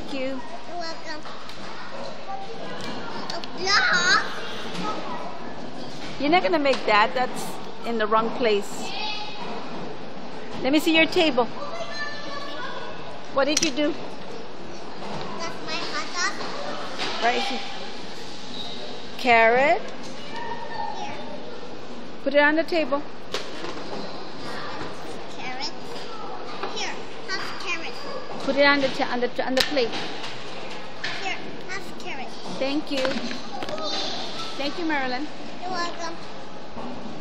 Thank you. You're welcome. Block. You're not gonna make that. That's in the wrong place. Let me see your table. What did you do? That's my hot dog. Right here. Carrot. Here. Put it on the table. Carrot. Here. Have carrot. Put it on the plate. Here. Have carrot. Thank you. Thank you, Marilyn. You're welcome.